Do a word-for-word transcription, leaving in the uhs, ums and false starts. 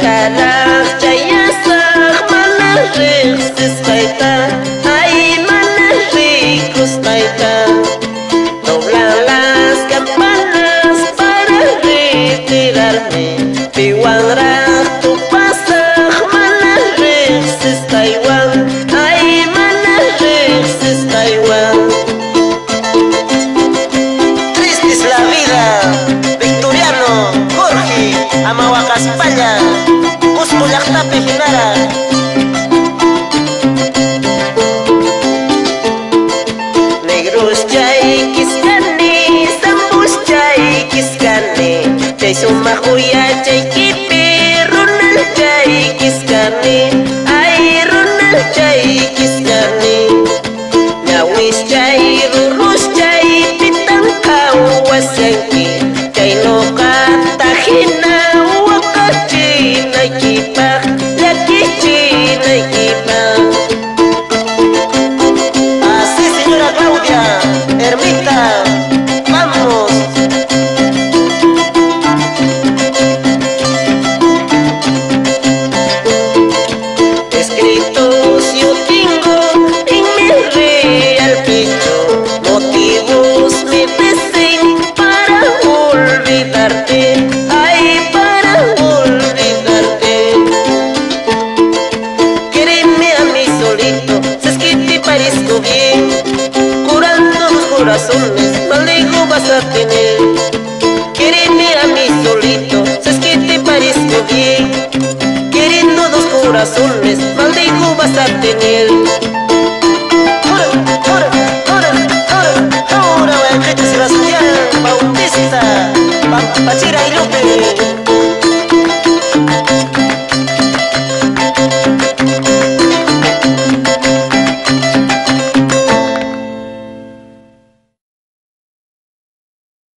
Kalak chayasak mana riksis kaita, ay mana rikus kaita. Doblan las campanas para retirarme. Piwan rak tu pasak mana riksis Taiwan, ay mana riksis Taiwan. Triste es la vida, Victoriano, Jorge, Amahuacaspalla, Cusco Llactape Jinara. Negros chay kiskani, zambus chay kiskani, chay sumahuya chay kipi, runal chay kiskani, ay runal chay kiskani. Nyawis chay rurus chay pitang kawasanki, chay no katahina wakachi na kipak, lakichi na kipak. Así, señora Claudia, Ermita, vamos. Escritos yo tengo en mi real pecho, motivos me dicen para olvidarte, ay, para olvidarte. Quéreme a mí solito, si es que te parezco bien, curando los corazones, maldigo vas a tener. Quéreme a mí solito, si es que te parezco bien, queriendo dos corazones, maldigo vas a tener. Ahora, ahora, ahora, ahora, ahora, Bautista, Pachira y Lupe.